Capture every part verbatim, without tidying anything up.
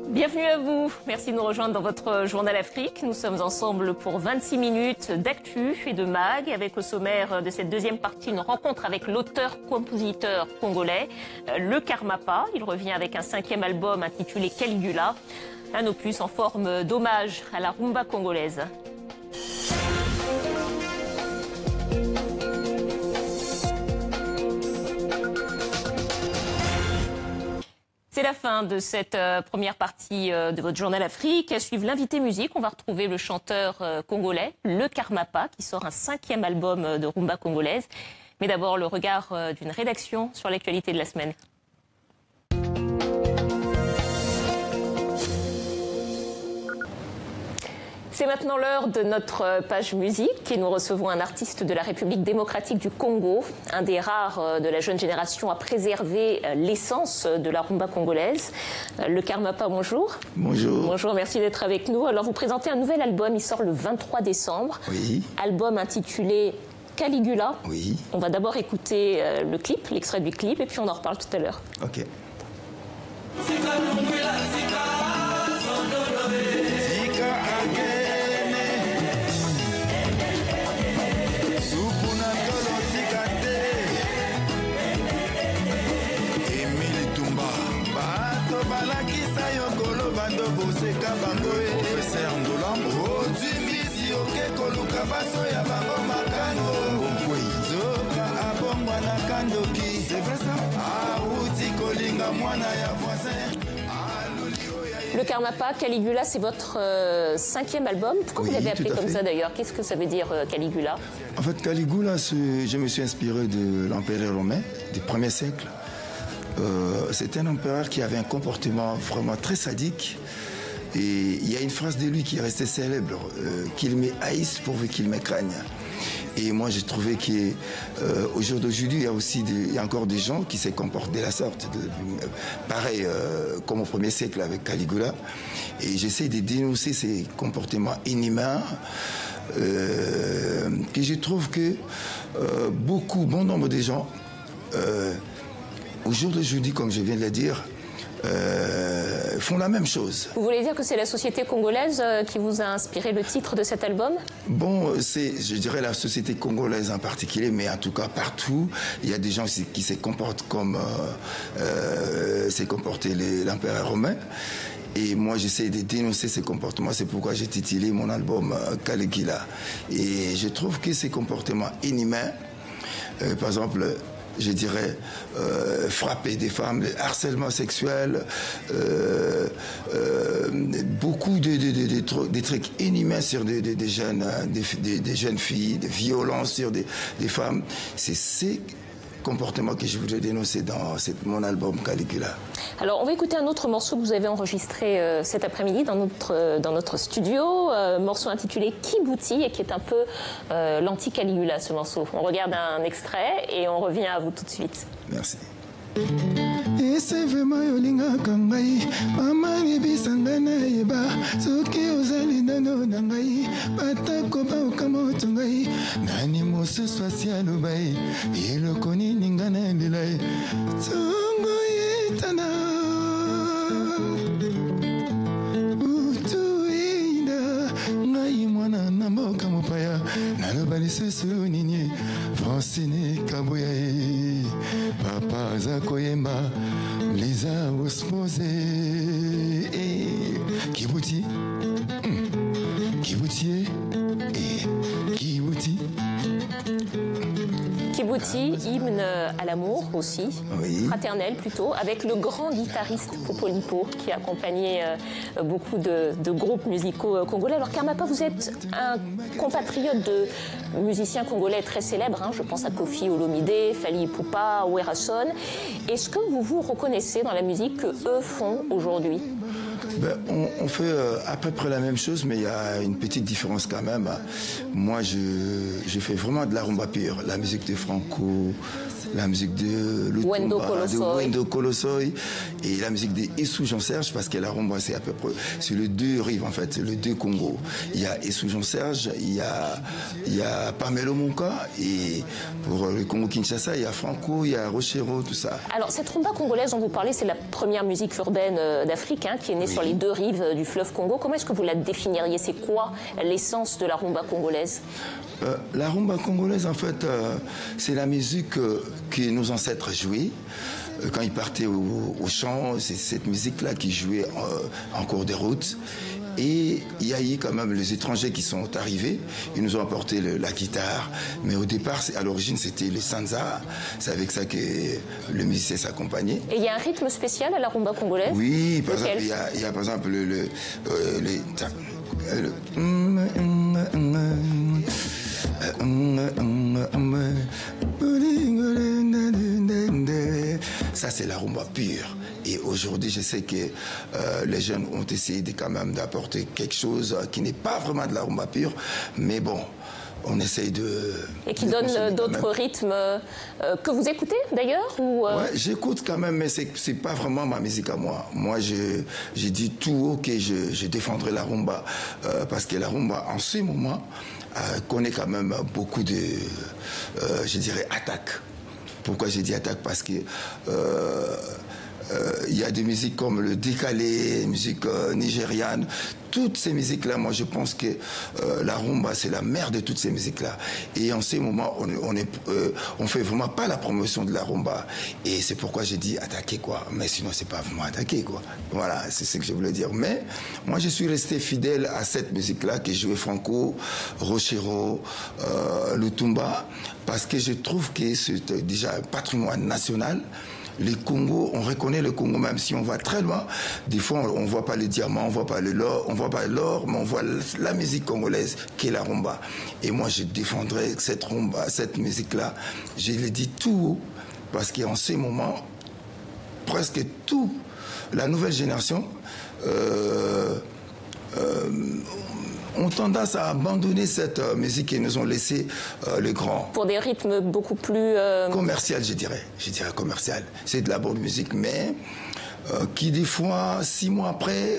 Bienvenue à vous. Merci de nous rejoindre dans votre Journal Afrique. Nous sommes ensemble pour vingt-six minutes d'actu et de mag, avec au sommaire de cette deuxième partie une rencontre avec l'auteur-compositeur congolais, Le Karmapa. Il revient avec un cinquième album intitulé Caligula, un opus en forme d'hommage à la rumba congolaise. C'est la fin de cette euh, première partie euh, de votre Journal Afrique. À suivre l'invité musique, on va retrouver le chanteur euh, congolais, Le Karmapa, qui sort un cinquième album euh, de rumba congolaise. Mais d'abord, le regard euh, d'une rédaction sur l'actualité de la semaine. C'est maintenant l'heure de notre page musique et nous recevons un artiste de la République démocratique du Congo, un des rares de la jeune génération à préserver l'essence de la rumba congolaise. Le Karmapa, bonjour. Bonjour. Bonjour, merci d'être avec nous. Alors vous présentez un nouvel album, il sort le vingt-trois décembre. Oui. Album intitulé Caligula. Oui. On va d'abord écouter le clip, l'extrait du clip, et puis on en reparle tout à l'heure. Ok. Le Karmapa, Caligula, c'est votre euh, cinquième album. Pourquoi oui, vous l'avez appelé comme fait. ça d'ailleurs? Qu'est-ce que ça veut dire euh, Caligula? En fait, Caligula, je me suis inspiré de l'empereur romain du premier siècle. Euh, C'était un empereur qui avait un comportement vraiment très sadique. Et il y a une phrase de lui qui est restée célèbre, euh, qu'il m'haïsse pourvu qu'il m'écraigne. Et moi, j'ai trouvé qu'au euh, jour d'aujourd'hui, il y a aussi des, il y a encore des gens qui se comportent de la sorte, de, euh, pareil euh, comme au premier siècle avec Caligula. Et j'essaie de dénoncer ces comportements inhumains, euh, que je trouve que euh, beaucoup, bon nombre de gens, euh, au jour d'aujourd'hui, comme je viens de le dire, Euh, font la même chose. Vous voulez dire que c'est la société congolaise euh, qui vous a inspiré le titre de cet album? Bon, c'est, je dirais, la société congolaise en particulier, mais en tout cas partout, il y a des gens qui se comportent comme euh, euh, s'est comporté l'empereur romain. Et moi, j'essaie de dénoncer ces comportements. C'est pourquoi j'ai titulé mon album euh, Caligula. Et je trouve que ces comportements inhumains, euh, par exemple, je dirais, euh, frapper des femmes, harcèlement sexuel, euh, euh, beaucoup de, de, de, de, de trucs inhumains sur des, de, de jeunes, des, de, de jeunes filles, des violences sur des, des femmes. C'est ces comportements que je voudrais dénoncer dans cette, mon album Caligula. Alors, on va écouter un autre morceau que vous avez enregistré euh, cet après-midi dans notre, euh, dans notre studio, euh, morceau intitulé Kibouti, et qui est un peu euh, l'anti-Caligula, ce morceau. On regarde un extrait et on revient à vous tout de suite. Merci. Papa Zakoyemba, Lisa Osmose, Kibouti, Kibouti, Kibouti. Kibouti, hymne à l'amour aussi, oui. Fraternel plutôt, avec le grand guitariste Popolipo qui a accompagné euh, beaucoup de, de groupes musicaux euh, congolais. Alors Karmapa, vous êtes un compatriote de musiciens congolais très célèbres, hein, je pense à Kofi Olomide, Fally Ipupa, Werason. Est-ce que vous vous reconnaissez dans la musique que eux font aujourd'hui? Ben, on, on fait euh, à peu près la même chose, mais il y a une petite différence quand même. Moi, je, je fais vraiment de la rumba pure, la musique de Franco, la musique de Lutumba, Wendo de Wendo Colossoy et la musique de Essou Jean Serge, parce que la rumba c'est à peu près c'est le deux rives en fait, le deux Congo. Il y a Essou Jean Serge, il y a il y a Pamelo Monka, et pour le Congo Kinshasa il y a Franco, il y a Rochero, tout ça. Alors cette rumba congolaise dont vous parlez, c'est la première musique urbaine d'Afrique hein, qui est née oui. sur les deux rives du fleuve Congo. Comment est-ce que vous la définiriez? C'est quoi l'essence de la rumba congolaise? Euh, la rumba congolaise, en fait, euh, c'est la musique euh, que nos ancêtres jouaient. Euh, quand ils partaient au, au champ, c'est cette musique-là qu'ils jouaient euh, en cours de route. Et il y a eu quand même les étrangers qui sont arrivés. Ils nous ont apporté le, la guitare. Mais au départ, à l'origine, c'était le sanza. C'est avec ça que le musicien s'accompagnait. Et il y a un rythme spécial à la rumba congolaise? Oui, par exemple, il y, a, il y a par exemple le... le, euh, les, le ça c'est la rumba pure. Et aujourd'hui, je sais que euh, les jeunes ont essayé de, quand même d'apporter quelque chose qui n'est pas vraiment de la rumba pure, mais bon, on essaye de... Et qui de donne d'autres rythmes euh, que vous écoutez d'ailleurs ou euh... Ouais, j'écoute quand même, mais c'est c'est pas vraiment ma musique à moi. Moi, j'ai dit tout haut que je, je défendrai la rumba, euh, parce que la rumba, en ce moment, euh, connaît quand même beaucoup de, euh, je dirais, attaques. Pourquoi j'ai dit attaque? Parce que euh, euh, il y a des musiques comme le décalé, musique euh, nigériane. Toutes ces musiques-là, moi je pense que euh, la rumba c'est la mère de toutes ces musiques-là. Et en ces moments, on on est, euh, on fait vraiment pas la promotion de la rumba. Et c'est pourquoi j'ai dit attaquer quoi. Mais sinon c'est pas vraiment attaquer quoi. Voilà, c'est ce que je voulais dire. Mais moi je suis resté fidèle à cette musique-là que jouait Franco, Rochero, euh, Lutumba, parce que je trouve que c'est déjà un patrimoine national. Les Congos, on reconnaît le Congo, même si on va très loin. Des fois, on ne voit pas les diamants, on ne voit pas l'or, on voit pas l'or, mais on voit la musique congolaise qui est la rumba. Et moi, je défendrai cette rumba, cette musique-là. Je l'ai dit tout haut, parce qu'en ces moments, presque tout, la nouvelle génération, euh, euh, ont tendance à abandonner cette euh, musique qu'ils nous ont laissé euh, les grands. Pour des rythmes beaucoup plus... Euh... commercial, je dirais. Je dirais commercial. C'est de la bonne musique, mais euh, qui des fois, six mois après,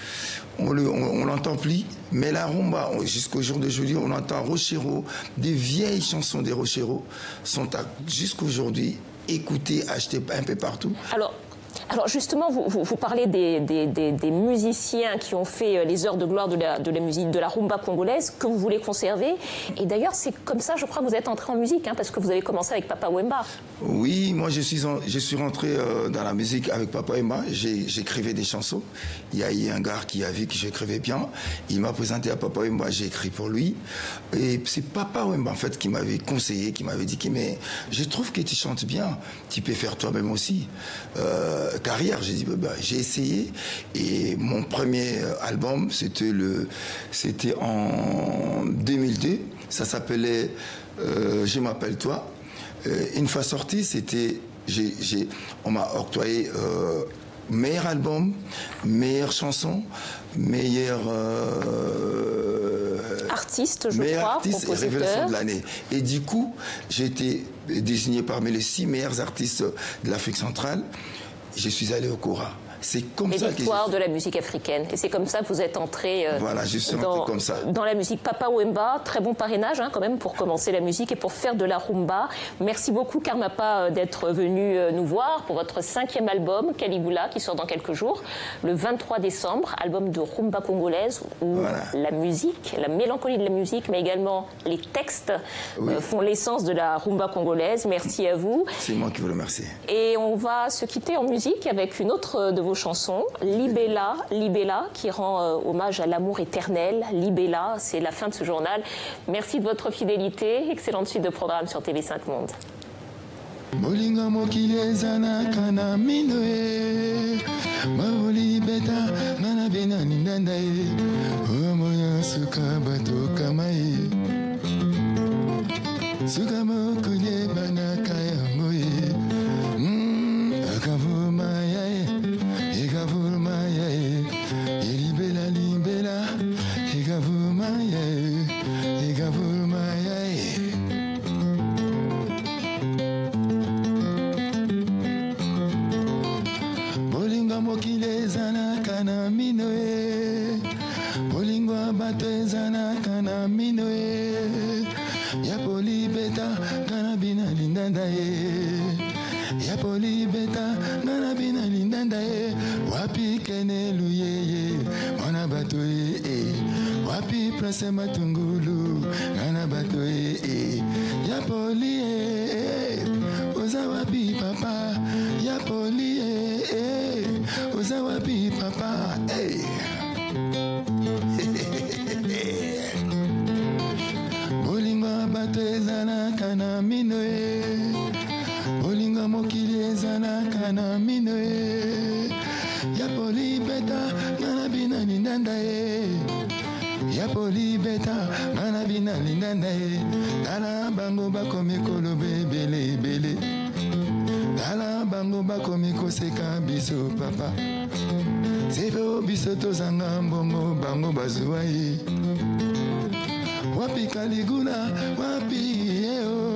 on l'entend plus. Mais la rumba, jusqu'au jour d'aujourd'hui, on entend Rochero. Des vieilles chansons des Rochero sont jusqu'aujourd'hui écoutées, achetées un peu partout. Alors, Alors justement, vous, vous, vous parlez des, des, des, des musiciens qui ont fait les heures de gloire de la, de la musique, de la rumba congolaise, que vous voulez conserver. Et d'ailleurs, c'est comme ça, je crois, que vous êtes entré en musique, hein, parce que vous avez commencé avec Papa Wemba. Oui, moi je suis, en, je suis rentré euh, dans la musique avec Papa Wemba. J'écrivais des chansons. Il y a eu un gars qui a vu que j'écrivais bien. Il m'a présenté à Papa Wemba, j'ai écrit pour lui. Et c'est Papa Wemba, en fait, qui m'avait conseillé, qui m'avait dit, mais je trouve que tu chantes bien, tu peux faire toi-même aussi. Euh, carrière, j'ai dit, bah, j'ai essayé. Et mon premier album, c'était le, c'était en deux mille deux. Ça s'appelait euh, Je m'appelle toi. Euh, une fois sorti, c'était, j'ai, j'ai, on m'a octroyé euh, meilleur album, meilleure chanson, meilleur euh, artiste, je meilleur crois, artiste et révélation de l'année. Et du coup, j'ai été désigné parmi les six meilleurs artistes de l'Afrique centrale. Je suis allé au Cora. C'est comme les ça victoires que de la musique africaine. Et c'est comme ça que vous êtes entré, euh, voilà, je suis dans, entré comme ça. dans la musique. Papa Wemba, très bon parrainage hein, quand même pour commencer la musique et pour faire de la rumba. Merci beaucoup Karmapa d'être venu nous voir pour votre cinquième album, Caligula, qui sort dans quelques jours, le vingt-trois décembre, album de rumba congolaise où voilà. La musique, la mélancolie de la musique, mais également les textes oui. euh, font l'essence de la rumba congolaise. Merci à vous. C'est moi qui vous remercie. Et on va se quitter en musique avec une autre de vos chansons, Libella, Libella, qui rend euh, hommage à l'amour éternel. Libella, c'est la fin de ce journal. Merci de votre fidélité. Excellente suite de programme sur T V cinq Monde. kana mino e Bolingo bato ezana kana mino e Ya poli beta kana bina lindanda e Ya poli beta kana bina lindanda e Wapi kene luyeye Mwana bato e e Wapi prase matungulu Kana bato e e Ya poli e e Oza wapi papa Ya poli e e Oza wapi papa e Bolingo bato ezana kana mino e Bolingo mokili ezana kana mino e Ya poli beta Ngana bina lindanda e Ya poli beta Ngana bina lindanda e Tala bango bako mikolo bebele bele Tala bango bako miko seka biso papa Sebo biso tozanga mbongo bango bazuwa e Wapi Caligula, wapi eo